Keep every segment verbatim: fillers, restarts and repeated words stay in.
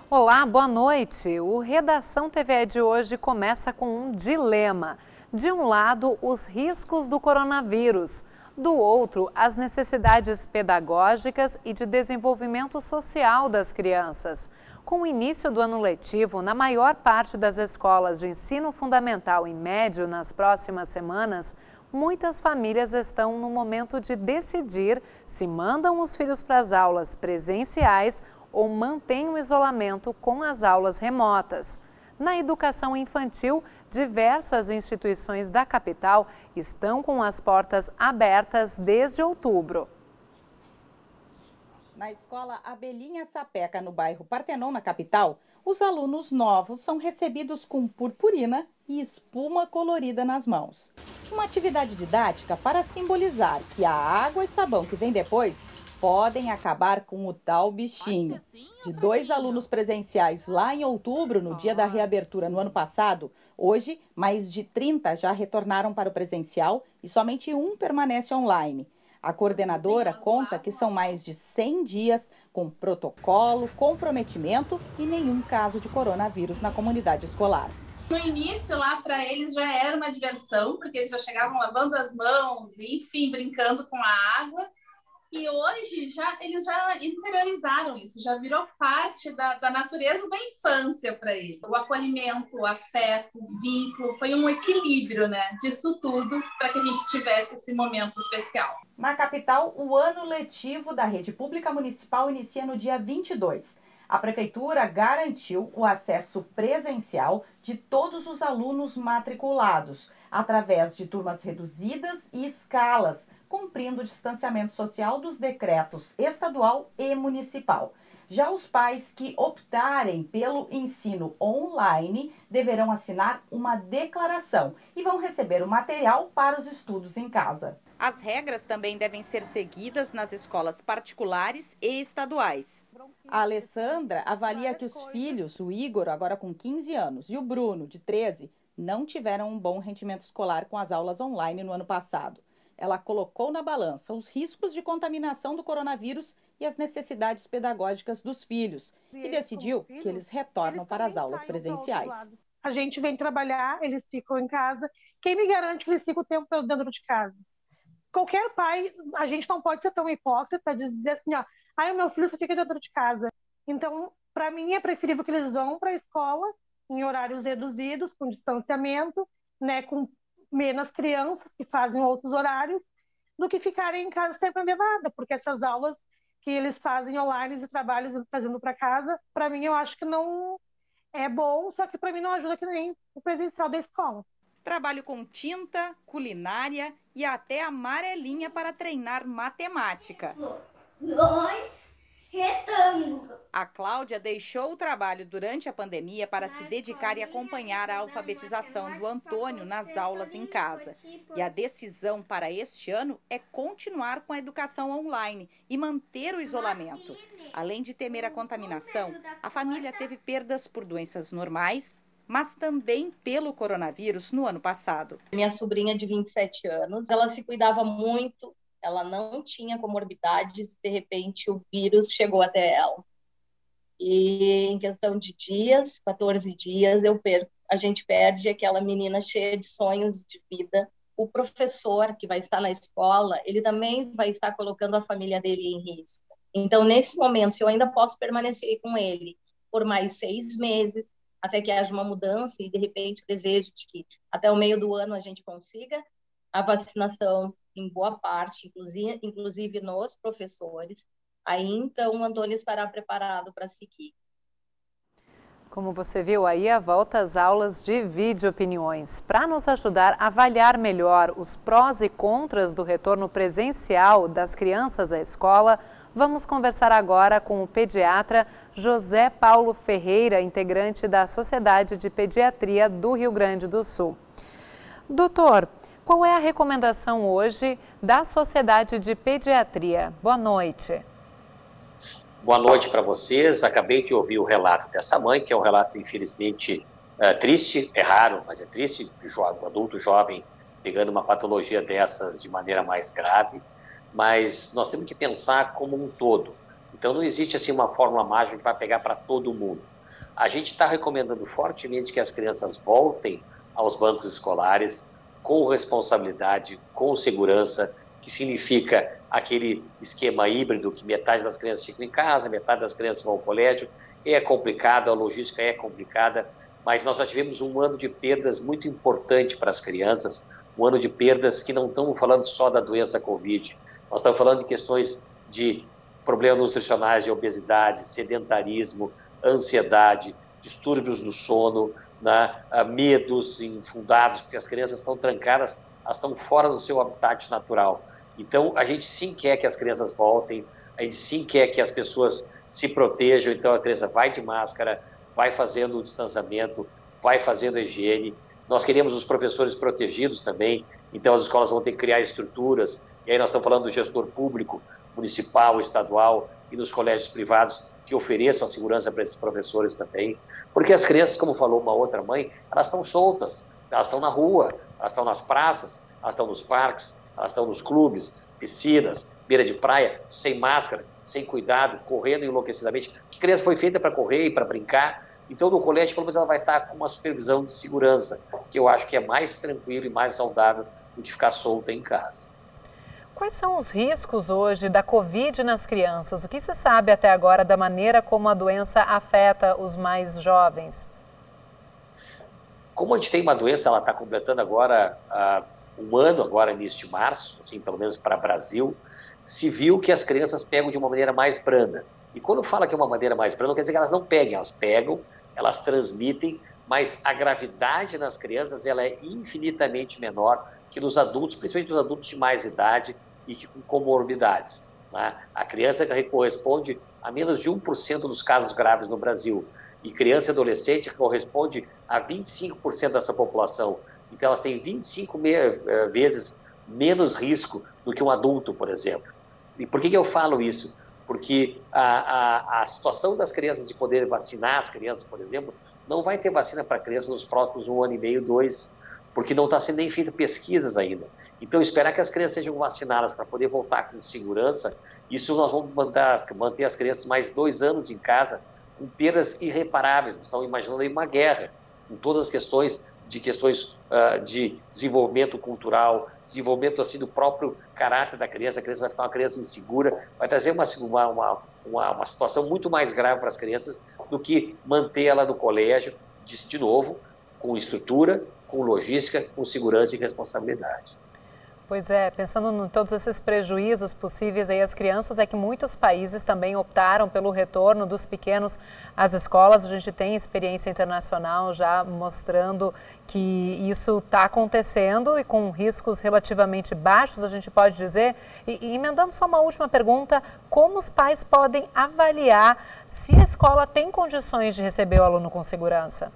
Olá, boa noite. O Redação T V E de hoje começa com um dilema. De um lado, os riscos do coronavírus. Do outro, as necessidades pedagógicas e de desenvolvimento social das crianças. Com o início do ano letivo, na maior parte das escolas de ensino fundamental e médio nas próximas semanas, muitas famílias estão no momento de decidir se mandam os filhos para as aulas presenciais ou mantêm o isolamento com as aulas remotas. Na educação infantil, diversas instituições da capital estão com as portas abertas desde outubro. Na escola Abelhinha Sapeca, no bairro Partenon, na capital, os alunos novos são recebidos com purpurina e espuma colorida nas mãos. Uma atividade didática para simbolizar que a água e sabão que vem depois podem acabar com o tal bichinho. De dois alunos presenciais lá em outubro, no dia da reabertura no ano passado, hoje mais de trinta já retornaram para o presencial e somente um permanece online. A coordenadora conta que são mais de cem dias com protocolo, comprometimento e nenhum caso de coronavírus na comunidade escolar. No início, lá para eles já era uma diversão, porque eles já chegavam lavando as mãos, enfim, brincando com a água. E hoje já, eles já interiorizaram isso, já virou parte da, da natureza da infância para eles. O acolhimento, o afeto, o vínculo, foi um equilíbrio, né, disso tudo para que a gente tivesse esse momento especial. Na capital, o ano letivo da rede pública municipal inicia no dia vinte e dois. A prefeitura garantiu o acesso presencial de todos os alunos matriculados, através de turmas reduzidas e escalas, cumprindo o distanciamento social dos decretos estadual e municipal. Já os pais que optarem pelo ensino online deverão assinar uma declaração e vão receber o material para os estudos em casa. As regras também devem ser seguidas nas escolas particulares e estaduais. A Alessandra avalia que os filhos, o Igor, agora com quinze anos, e o Bruno, de treze, não tiveram um bom rendimento escolar com as aulas online no ano passado. Ela colocou na balança os riscos de contaminação do coronavírus e as necessidades pedagógicas dos filhos e decidiu que eles retornam para as aulas presenciais. A gente vem trabalhar, eles ficam em casa. Quem me garante que eles ficam o tempo todo dentro de casa? Qualquer pai, a gente não pode ser tão hipócrita de dizer assim, ó, ai, o meu filho só fica dentro de casa. Então, para mim, é preferível que eles vão para a escola em horários reduzidos, com distanciamento, né, com menos crianças que fazem outros horários, do que ficarem em casa sem aprender nada, porque essas aulas que eles fazem online e trabalhos fazendo para casa, para mim eu acho que não é bom, só que para mim não ajuda que nem o presencial da escola. Trabalho com tinta, culinária e até amarelinha para treinar matemática. Dois retângulos. A Cláudia deixou o trabalho durante a pandemia para se dedicar e acompanhar a alfabetização do Antônio nas aulas em casa. E a decisão para este ano é continuar com a educação online e manter o isolamento. Além de temer a contaminação, a família teve perdas por doenças normais, mas também pelo coronavírus no ano passado. Minha sobrinha de vinte e sete anos, ela se cuidava muito, ela não tinha comorbidades, de repente o vírus chegou até ela. E em questão de dias, quatorze dias, eu perco. A gente perde aquela menina cheia de sonhos de vida. O professor que vai estar na escola, ele também vai estar colocando a família dele em risco. Então, nesse momento, se eu ainda posso permanecer com ele por mais seis meses, até que haja uma mudança e, de repente, desejo de que até o meio do ano a gente consiga a vacinação em boa parte, inclusive, inclusive nos professores, aí então o Antônio estará preparado para seguir. Como você viu aí, a volta às aulas divide opiniões. Para nos ajudar a avaliar melhor os prós e contras do retorno presencial das crianças à escola, vamos conversar agora com o pediatra José Paulo Ferreira, integrante da Sociedade de Pediatria do Rio Grande do Sul. Doutor, qual é a recomendação hoje da Sociedade de Pediatria? Boa noite. Boa noite para vocês. Acabei de ouvir o relato dessa mãe, que é um relato, infelizmente, é, triste, é raro, mas é triste, um adulto jovem pegando uma patologia dessas de maneira mais grave, mas nós temos que pensar como um todo. Então não existe assim uma fórmula mágica que vai pegar para todo mundo. A gente está recomendando fortemente que as crianças voltem aos bancos escolares com responsabilidade, com segurança, que significa aquele esquema híbrido que metade das crianças ficam em casa, metade das crianças vão ao colégio. É complicado, a logística é complicada, mas nós já tivemos um ano de perdas muito importante para as crianças, um ano de perdas que não estamos falando só da doença Covid, nós estamos falando de questões de problemas nutricionais, de obesidade, sedentarismo, ansiedade, distúrbios do sono, né, medos infundados, porque as crianças estão trancadas, elas estão fora do seu habitat natural. Então, a gente sim quer que as crianças voltem, a gente sim quer que as pessoas se protejam, então a criança vai de máscara, vai fazendo o distanciamento, vai fazendo a higiene. Nós queremos os professores protegidos também, então as escolas vão ter que criar estruturas, e aí nós estamos falando do gestor público, municipal, estadual e nos colégios privados que ofereçam a segurança para esses professores também, porque as crianças, como falou uma outra mãe, elas estão soltas, elas estão na rua, elas estão nas praças, elas estão nos parques, elas estão nos clubes, piscinas, beira de praia, sem máscara, sem cuidado, correndo enlouquecidamente. Que criança foi feita para correr e para brincar? Então, no colégio, pelo menos ela vai estar com uma supervisão de segurança, que eu acho que é mais tranquilo e mais saudável do que ficar solta em casa. Quais são os riscos hoje da Covid nas crianças? O que se sabe até agora da maneira como a doença afeta os mais jovens? Como a gente tem uma doença, ela está completando agora uh, um ano, agora início de março, assim, pelo menos para o Brasil, se viu que as crianças pegam de uma maneira mais branda. E quando fala que é uma maneira mais branda, não quer dizer que elas não peguem, elas pegam, elas transmitem, mas a gravidade nas crianças ela é infinitamente menor que nos adultos, principalmente nos adultos de mais idade e que com comorbidades. Né? A criança corresponde a menos de um por cento dos casos graves no Brasil. E criança e adolescente corresponde a vinte e cinco por cento dessa população. Então, elas têm vinte e cinco vezes menos risco do que um adulto, por exemplo. E por que que eu falo isso? Porque a, a, a situação das crianças de poder vacinar as crianças, por exemplo, não vai ter vacina para crianças nos próximos um ano e meio, dois, porque não está sendo nem feito pesquisas ainda. Então, esperar que as crianças sejam vacinadas para poder voltar com segurança, isso nós vamos manter, manter as crianças mais dois anos em casa, com perdas irreparáveis. Nós estamos imaginando aí uma guerra, com todas as questões de questões uh, de desenvolvimento cultural, desenvolvimento assim do próprio caráter da criança. A criança vai ficar uma criança insegura, vai trazer uma, uma, uma, uma situação muito mais grave para as crianças do que manter ela no colégio, de, de novo, com estrutura, com logística, com segurança e responsabilidade. Pois é, pensando em todos esses prejuízos possíveis aí às crianças, é que muitos países também optaram pelo retorno dos pequenos às escolas. A gente tem experiência internacional já mostrando que isso está acontecendo e com riscos relativamente baixos, a gente pode dizer. E, e emendando só uma última pergunta, como os pais podem avaliar se a escola tem condições de receber o aluno com segurança?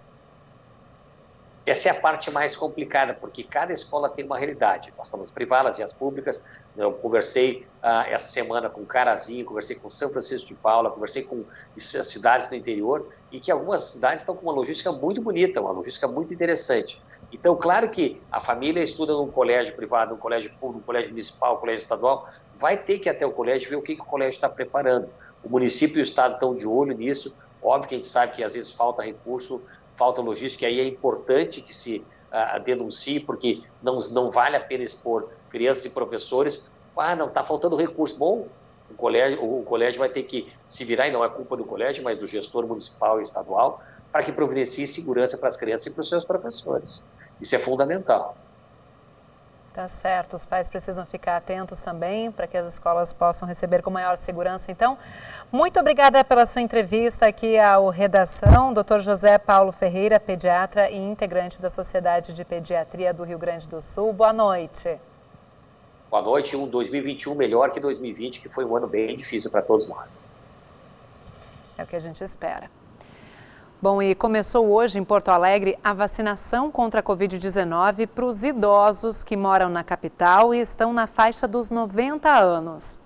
Essa é a parte mais complicada, porque cada escola tem uma realidade. Nós estamos as privadas e as públicas. Eu conversei uh, essa semana com Carazinho, conversei com São Francisco de Paula, conversei com cidades do interior, e que algumas cidades estão com uma logística muito bonita, uma logística muito interessante. Então, claro que a família estuda num colégio privado, num colégio público, num colégio municipal, num colégio estadual, vai ter que ir até o colégio ver o que, que o colégio está preparando. O município e o estado estão de olho nisso. Óbvio que a gente sabe que às vezes falta recurso, falta logística, e aí é importante que se uh, denuncie, porque não, não vale a pena expor crianças e professores. Ah, não, está faltando recurso. Bom, o colégio, o colégio vai ter que se virar, e não é culpa do colégio, mas do gestor municipal e estadual, para que providencie segurança para as crianças e para os seus professores. Isso é fundamental. Tá certo, os pais precisam ficar atentos também para que as escolas possam receber com maior segurança. Então, muito obrigada pela sua entrevista aqui ao Redação, doutor José Paulo Ferreira, pediatra e integrante da Sociedade de Pediatria do Rio Grande do Sul. Boa noite. Boa noite, um dois mil e vinte e um melhor que dois mil e vinte, que foi um ano bem difícil para todos nós. É o que a gente espera. Bom, e começou hoje em Porto Alegre a vacinação contra a covid dezenove para os idosos que moram na capital e estão na faixa dos noventa anos.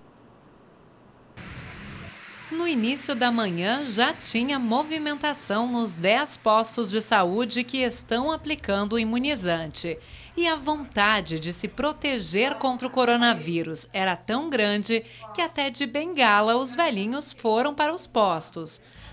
No início da manhã já tinha movimentação nos dez postos de saúde que estão aplicando o imunizante. E a vontade de se proteger contra o coronavírus era tão grande que até de bengala os velhinhos foram para os postos.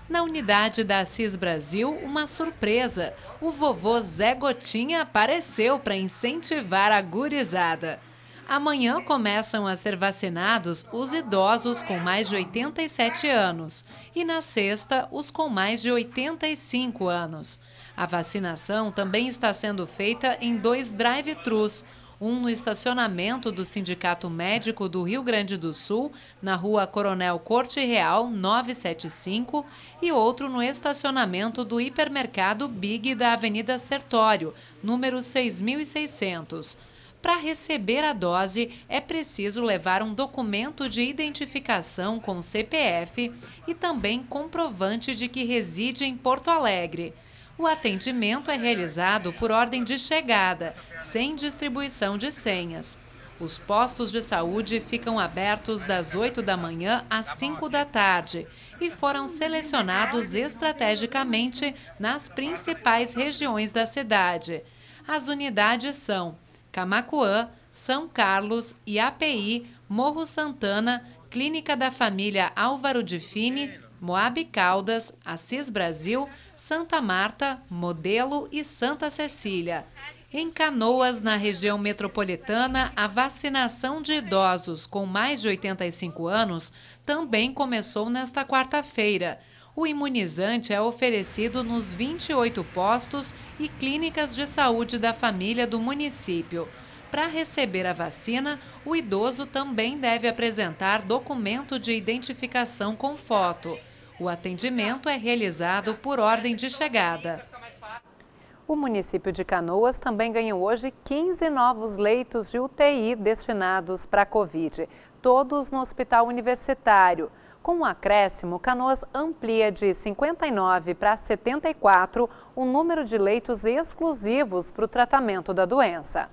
Na unidade da Assis Brasil, uma surpresa. O vovô Zé Gotinha apareceu para incentivar a gurizada. Amanhã começam a ser vacinados os idosos com mais de oitenta e sete anos e na sexta os com mais de oitenta e cinco anos. A vacinação também está sendo feita em dois drive-thrus, um no estacionamento do Sindicato Médico do Rio Grande do Sul, na rua Coronel Corte Real novecentos e setenta e cinco, e outro no estacionamento do hipermercado Big da Avenida Sertório, número seis mil e seiscentos. Para receber a dose, é preciso levar um documento de identificação com C P F e também comprovante de que reside em Porto Alegre. O atendimento é realizado por ordem de chegada, sem distribuição de senhas. Os postos de saúde ficam abertos das oito da manhã às cinco da tarde e foram selecionados estrategicamente nas principais regiões da cidade. As unidades são Camaquã, São Carlos, I A P I, Morro Santana, Clínica da Família Álvaro de Fini, Moabe Caldas, Assis Brasil, Santa Marta, Modelo e Santa Cecília. Em Canoas, na região metropolitana, a vacinação de idosos com mais de oitenta e cinco anos também começou nesta quarta-feira. O imunizante é oferecido nos vinte e oito postos e clínicas de saúde da família do município. Para receber a vacina, o idoso também deve apresentar documento de identificação com foto. O atendimento é realizado por ordem de chegada. O município de Canoas também ganhou hoje quinze novos leitos de U T I destinados para a Covid, todos no Hospital Universitário. Com o acréscimo, Canoas amplia de cinquenta e nove para setenta e quatro o número de leitos exclusivos para o tratamento da doença.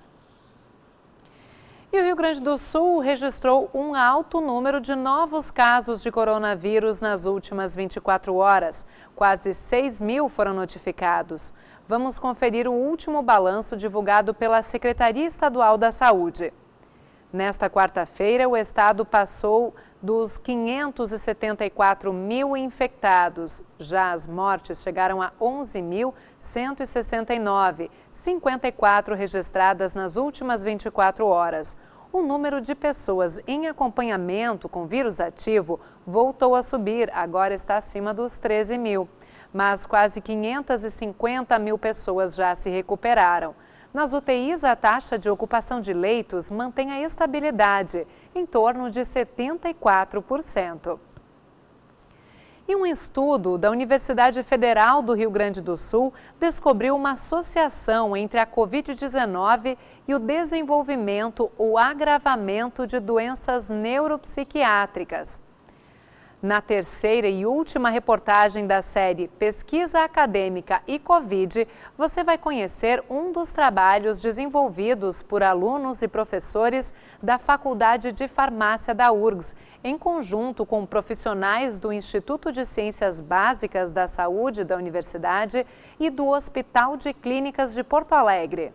E o Rio Grande do Sul registrou um alto número de novos casos de coronavírus nas últimas vinte e quatro horas. Quase seis mil foram notificados. Vamos conferir o último balanço divulgado pela Secretaria Estadual da Saúde. Nesta quarta-feira, o estado passou dos quinhentos e setenta e quatro mil infectados. Já as mortes chegaram a onze mil cento e sessenta e nove, cinquenta e quatro registradas nas últimas vinte e quatro horas. O número de pessoas em acompanhamento com vírus ativo voltou a subir, agora está acima dos treze mil. Mas quase quinhentas e cinquenta mil pessoas já se recuperaram. Nas U T Is, a taxa de ocupação de leitos mantém a estabilidade, em torno de setenta e quatro por cento. E um estudo da Universidade Federal do Rio Grande do Sul descobriu uma associação entre a Covid dezenove e o desenvolvimento ou agravamento de doenças neuropsiquiátricas. Na terceira e última reportagem da série Pesquisa Acadêmica e Covid, você vai conhecer um dos trabalhos desenvolvidos por alunos e professores da Faculdade de Farmácia da U R G S, em conjunto com profissionais do Instituto de Ciências Básicas da Saúde da Universidade e do Hospital de Clínicas de Porto Alegre.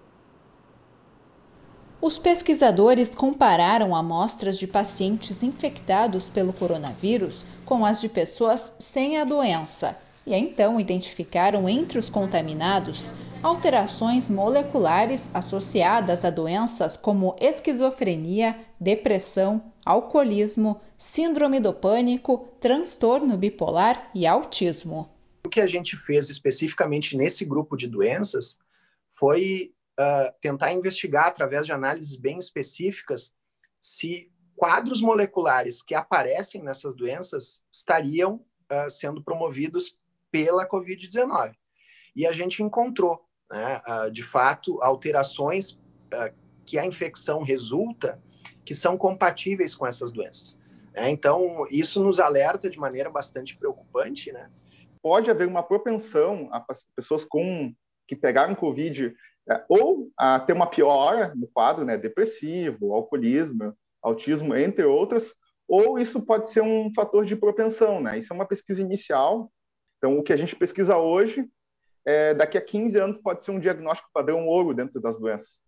Os pesquisadores compararam amostras de pacientes infectados pelo coronavírus com as de pessoas sem a doença e então identificaram entre os contaminados alterações moleculares associadas a doenças como esquizofrenia, depressão, alcoolismo, síndrome do pânico, transtorno bipolar e autismo. O que a gente fez especificamente nesse grupo de doenças foi Uh, tentar investigar, através de análises bem específicas, se quadros moleculares que aparecem nessas doenças estariam uh, sendo promovidos pela Covid dezenove. E a gente encontrou, né, uh, de fato, alterações uh, que a infecção resulta, que são compatíveis com essas doenças. É, então, isso nos alerta de maneira bastante preocupante, né? Pode haver uma propensão a pessoas com, que pegaram Covid ou a ter uma piora no quadro, né, depressivo, alcoolismo, autismo, entre outras, ou isso pode ser um fator de propensão, né? Isso é uma pesquisa inicial. Então, o que a gente pesquisa hoje, é, daqui a quinze anos, pode ser um diagnóstico padrão ouro dentro das doenças.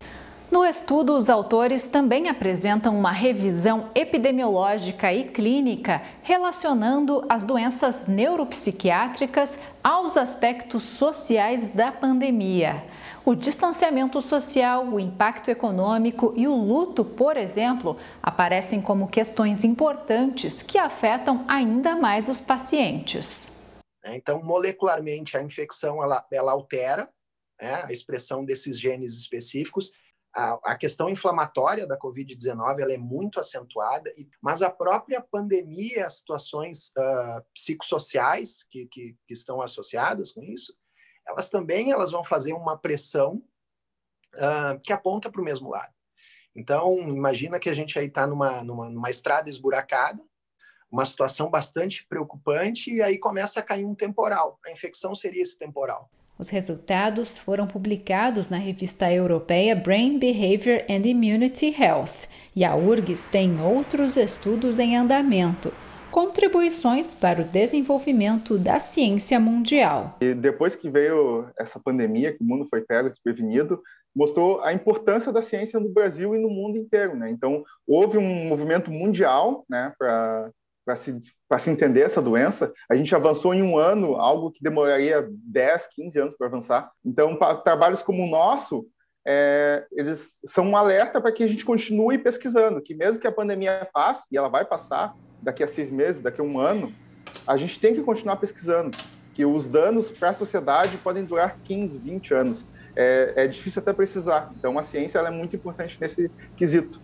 No estudo, os autores também apresentam uma revisão epidemiológica e clínica relacionando as doenças neuropsiquiátricas aos aspectos sociais da pandemia. O distanciamento social, o impacto econômico e o luto, por exemplo, aparecem como questões importantes que afetam ainda mais os pacientes. Então, molecularmente, a infecção ela, ela altera, né, a expressão desses genes específicos. A, a questão inflamatória da covid dezenove ela é muito acentuada, mas a própria pandemia, as situações uh, psicossociais que, que, que estão associadas com isso, elas também elas vão fazer uma pressão uh, que aponta para o mesmo lado. Então, imagina que a gente aí está numa, numa, numa estrada esburacada, uma situação bastante preocupante, e aí começa a cair um temporal. A infecção seria esse temporal. Os resultados foram publicados na revista europeia Brain Behavior and Immunity Health, e a U R G S tem outros estudos em andamento, contribuições para o desenvolvimento da ciência mundial. E depois que veio essa pandemia, que o mundo foi pego desprevenido, mostrou a importância da ciência no Brasil e no mundo inteiro, né? Então, houve um movimento mundial, né, para para se, para se entender essa doença. A gente avançou em um ano, algo que demoraria dez, quinze anos para avançar. Então, para trabalhos como o nosso, é, eles são um alerta para que a gente continue pesquisando, que mesmo que a pandemia passe, e ela vai passar daqui a seis meses, daqui a um ano, a gente tem que continuar pesquisando, que os danos para a sociedade podem durar quinze, vinte anos. É, é difícil até precisar. Então, a ciência ela é muito importante nesse quesito.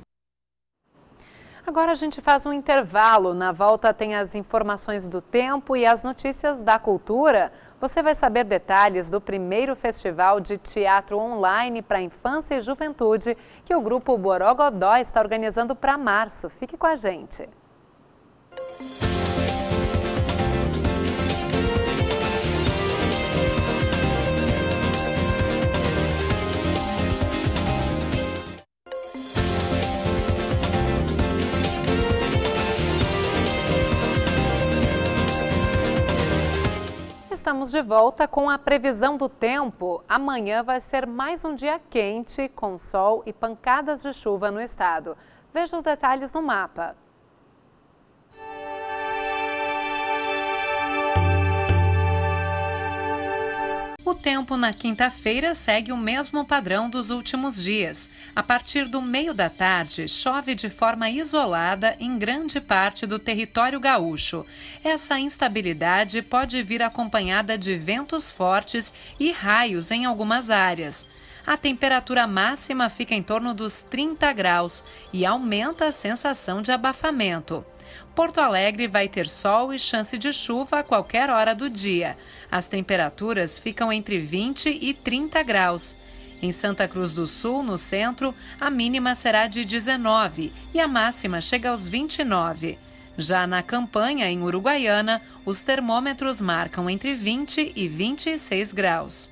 Agora a gente faz um intervalo. Na volta tem as informações do tempo e as notícias da cultura. Você vai saber detalhes do primeiro festival de teatro online para infância e juventude que o grupo Borogodó está organizando para março. Fique com a gente. Estamos de volta com a previsão do tempo. Amanhã vai ser mais um dia quente, com sol e pancadas de chuva no estado. Veja os detalhes no mapa. O tempo na quinta-feira segue o mesmo padrão dos últimos dias. A partir do meio da tarde, chove de forma isolada em grande parte do território gaúcho. Essa instabilidade pode vir acompanhada de ventos fortes e raios em algumas áreas. A temperatura máxima fica em torno dos trinta graus e aumenta a sensação de abafamento. Porto Alegre vai ter sol e chance de chuva a qualquer hora do dia. As temperaturas ficam entre vinte e trinta graus. Em Santa Cruz do Sul, no centro, a mínima será de dezenove e a máxima chega aos vinte e nove. Já na Campanha, em Uruguaiana, os termômetros marcam entre vinte e vinte e seis graus.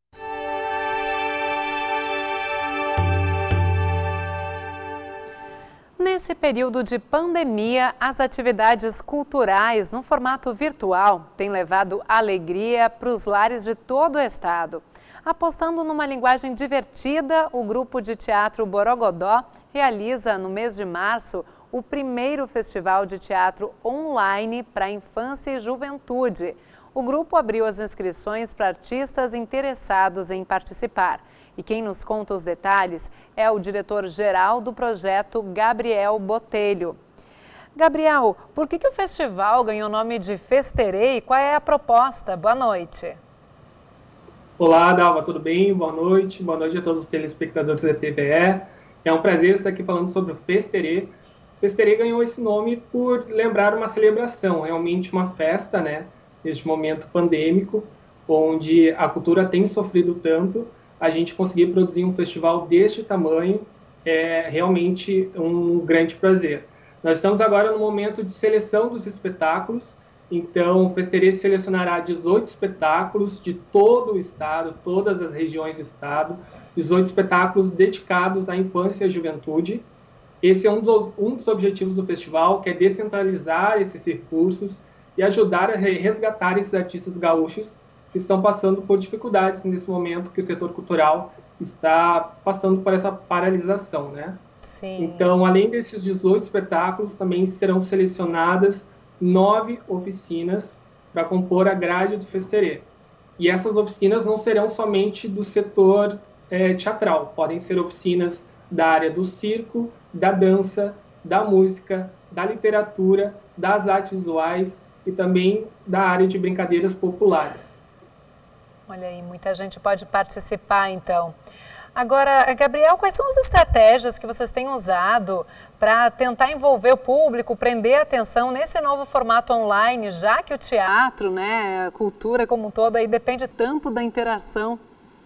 Nesse período de pandemia, as atividades culturais no formato virtual têm levado alegria para os lares de todo o estado. Apostando numa linguagem divertida, o grupo de teatro Borogodó realiza no mês de março o primeiro festival de teatro online para infância e juventude. O grupo abriu as inscrições para artistas interessados em participar. E quem nos conta os detalhes é o diretor-geral do projeto, Gabriel Botelho. Gabriel, por que, que o festival ganhou o nome de Festerê e qual é a proposta? Boa noite. Olá, Dalva, tudo bem? Boa noite. Boa noite a todos os telespectadores da T V E. É um prazer estar aqui falando sobre o Festerê. Festerê ganhou esse nome por lembrar uma celebração, realmente uma festa, né? Neste momento pandêmico, onde a cultura tem sofrido tanto. A gente conseguir produzir um festival deste tamanho é realmente um grande prazer. Nós estamos agora no momento de seleção dos espetáculos, então o Festerê selecionará dezoito espetáculos de todo o estado, todas as regiões do estado, dezoito espetáculos dedicados à infância e à juventude. Esse é um dos, um dos objetivos do festival, que é descentralizar esses recursos e ajudar a resgatar esses artistas gaúchos que estão passando por dificuldades nesse momento que o setor cultural está passando por essa paralisação, né? Sim. Então, além desses dezoito espetáculos, também serão selecionadas nove oficinas para compor a grade do Festerê. E essas oficinas não serão somente do setor é, teatral, podem ser oficinas da área do circo, da dança, da música, da literatura, das artes visuais e também da área de brincadeiras populares. Olha aí, muita gente pode participar, então. Agora, Gabriel, quais são as estratégias que vocês têm usado para tentar envolver o público, prender a atenção nesse novo formato online, já que o teatro, né, a cultura como um todo, aí depende tanto da interação?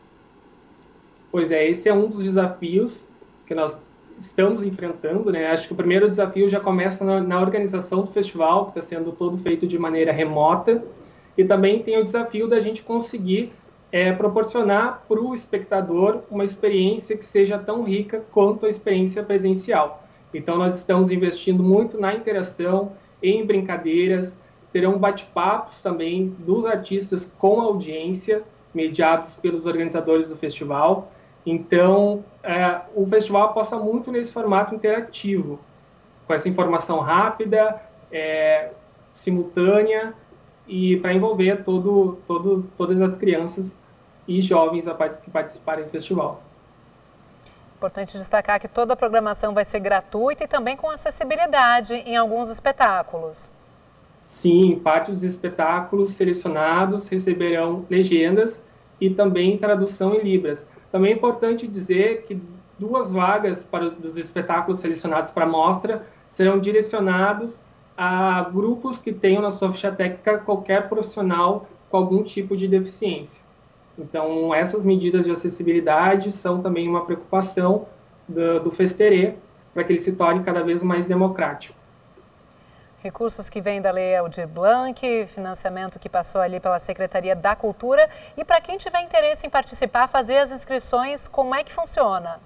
Pois é, esse é um dos desafios que nós estamos enfrentando, né? Acho que o primeiro desafio já começa na, na organização do festival, que está sendo todo feito de maneira remota, e também tem o desafio da gente conseguir é, proporcionar para o espectador uma experiência que seja tão rica quanto a experiência presencial. Então, nós estamos investindo muito na interação, em brincadeiras, terão bate-papos também dos artistas com a audiência, mediados pelos organizadores do festival. Então, é, o festival aposta muito nesse formato interativo, com essa informação rápida, é, simultânea, e para envolver todo, todo, todas as crianças e jovens a part- que participarem do festival. Importante destacar que toda a programação vai ser gratuita e também com acessibilidade em alguns espetáculos. Sim, parte dos espetáculos selecionados receberão legendas e também tradução em libras. Também é importante dizer que duas vagas para dos espetáculos selecionados para a mostra serão direcionados a grupos que tenham na sua ficha técnica qualquer profissional com algum tipo de deficiência. Então, essas medidas de acessibilidade são também uma preocupação do, do Festerê, para que ele se torne cada vez mais democrático. Recursos que vêm da Lei Aldir Blanc, financiamento que passou ali pela Secretaria da Cultura. E para quem tiver interesse em participar, fazer as inscrições, como é que funciona?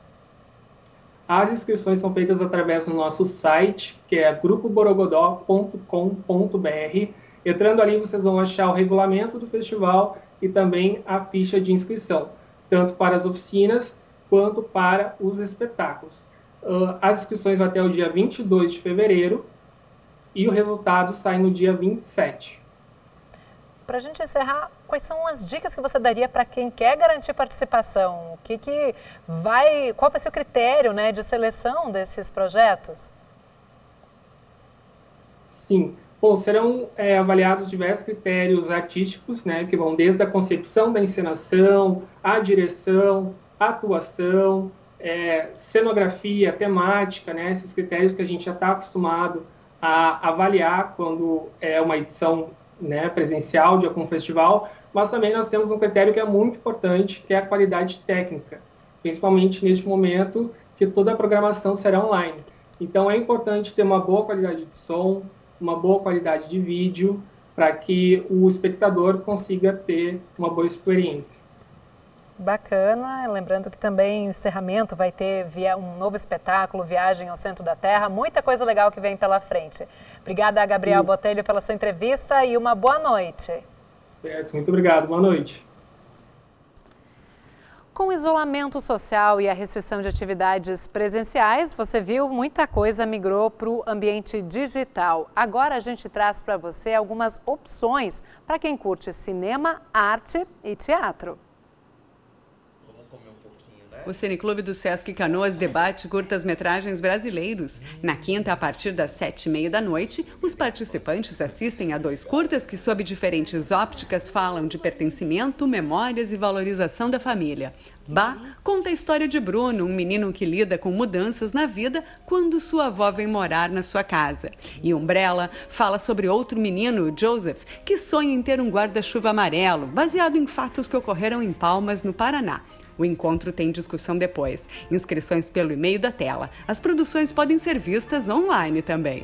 As inscrições são feitas através do nosso site, que é grupo borogodó ponto com ponto b r. Entrando ali, vocês vão achar o regulamento do festival e também a ficha de inscrição, tanto para as oficinas quanto para os espetáculos. As inscrições vão até o dia vinte e dois de fevereiro e o resultado sai no dia vinte e sete. Para a gente encerrar, quais são as dicas que você daria para quem quer garantir participação? O que que vai, qual vai ser o critério, né, de seleção desses projetos? Sim, bom, serão é, avaliados diversos critérios artísticos, né, que vão desde a concepção da encenação, a direção, a atuação, é, cenografia, temática, né, esses critérios que a gente já está acostumado a avaliar quando é uma edição, né, presencial de algum festival, mas também nós temos um critério que é muito importante, que é a qualidade técnica, principalmente neste momento que toda a programação será online. Então é importante ter uma boa qualidade de som, uma boa qualidade de vídeo, para que o espectador consiga ter uma boa experiência. Bacana, lembrando que também o encerramento vai ter via um novo espetáculo, Viagem ao Centro da Terra, muita coisa legal que vem pela frente. Obrigada, Gabriel Botelho, pela sua entrevista e uma boa noite. Certo, muito obrigado, boa noite. Com o isolamento social e a restrição de atividades presenciais, você viu, muita coisa migrou para o ambiente digital. Agora a gente traz para você algumas opções para quem curte cinema, arte e teatro. O Cineclube do Sesc Canoas debate curtas-metragens brasileiros. Na quinta, a partir das sete e meia da noite, os participantes assistem a dois curtas que, sob diferentes ópticas, falam de pertencimento, memórias e valorização da família. Bá conta a história de Bruno, um menino que lida com mudanças na vida quando sua avó vem morar na sua casa. E Umbrella fala sobre outro menino, Joseph, que sonha em ter um guarda-chuva amarelo, baseado em fatos que ocorreram em Palmas, no Paraná. O encontro tem discussão depois. Inscrições pelo e-mail da tela. As produções podem ser vistas online também.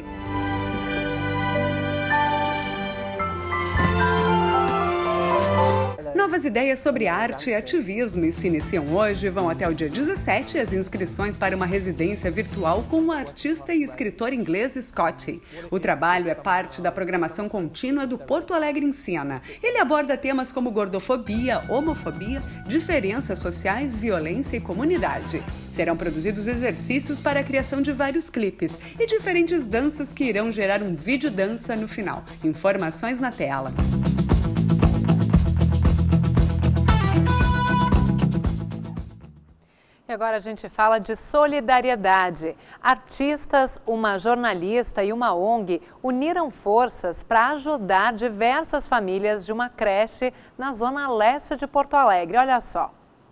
Nova novas ideias sobre arte e ativismo e se iniciam hoje, vão até o dia dezessete as inscrições para uma residência virtual com o artista e escritor inglês Scott. O trabalho é parte da programação contínua do Porto Alegre Ensina. Ele aborda temas como gordofobia, homofobia, diferenças sociais, violência e comunidade. Serão produzidos exercícios para a criação de vários clipes e diferentes danças que irão gerar um vídeo dança no final. Informações na tela. E agora a gente fala de solidariedade. Artistas, uma jornalista e uma O N G uniram forças para ajudar diversas famílias de uma creche na zona leste de Porto Alegre. Olha só.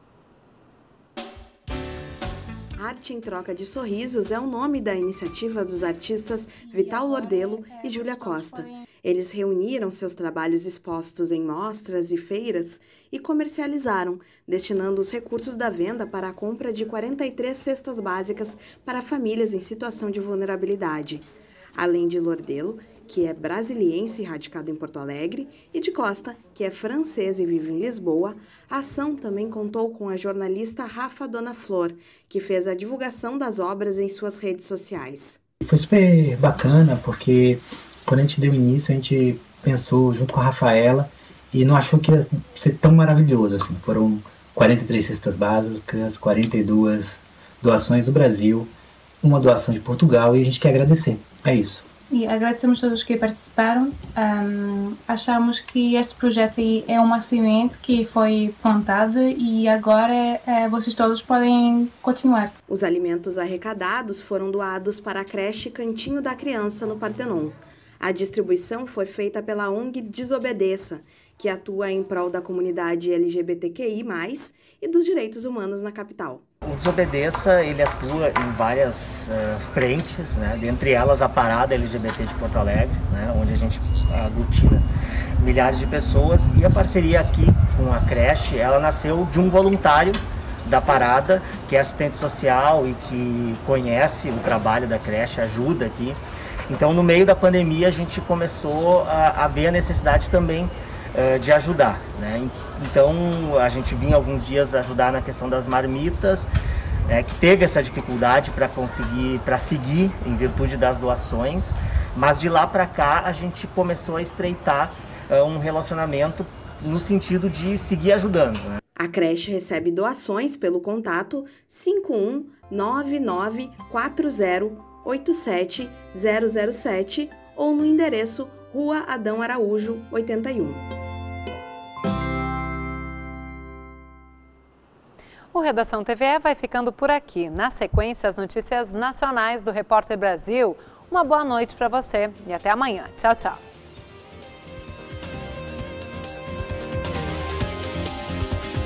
Arte em Troca de Sorrisos é o nome da iniciativa dos artistas Vital Lordelo e Júlia Costa. Eles reuniram seus trabalhos expostos em mostras e feiras e comercializaram, destinando os recursos da venda para a compra de quarenta e três cestas básicas para famílias em situação de vulnerabilidade. Além de Lordelo, que é brasiliense e radicado em Porto Alegre, e de Costa, que é francês e vive em Lisboa, a ação também contou com a jornalista Rafa Dona Flor, que fez a divulgação das obras em suas redes sociais. Foi super bacana, porque quando a gente deu início, a gente pensou junto com a Rafaela e não achou que ia ser tão maravilhoso assim. Foram quarenta e três cestas básicas, quarenta e duas doações do Brasil, uma doação de Portugal, e a gente quer agradecer. É isso. E agradecemos a todos que participaram. Um, achamos que este projeto é uma semente que foi plantada e agora é, vocês todos podem continuar. Os alimentos arrecadados foram doados para a creche Cantinho da Criança, no Partenon. A distribuição foi feita pela O N G Desobedeça, que atua em prol da comunidade L G B T Q I mais, e dos direitos humanos na capital. O Desobedeça, ele atua em várias uh, frentes, né? Dentre elas a Parada L G B T de Porto Alegre, né? Onde a gente aglutina milhares de pessoas, e a parceria aqui com a creche, ela nasceu de um voluntário da Parada, que é assistente social e que conhece o trabalho da creche, ajuda aqui. Então, no meio da pandemia, a gente começou a, a ver a necessidade também uh, de ajudar, né? Então, a gente vinha alguns dias ajudar na questão das marmitas, é, que teve essa dificuldade para conseguir, para seguir em virtude das doações, mas de lá para cá a gente começou a estreitar uh, um relacionamento no sentido de seguir ajudando, né? A creche recebe doações pelo contato cinco um nove nove quatro zero oito sete zero zero sete ou no endereço Rua Adão Araújo, oitenta e um. O Redação T V E vai ficando por aqui. Na sequência, as notícias nacionais do Repórter Brasil. Uma boa noite para você e até amanhã. Tchau, tchau.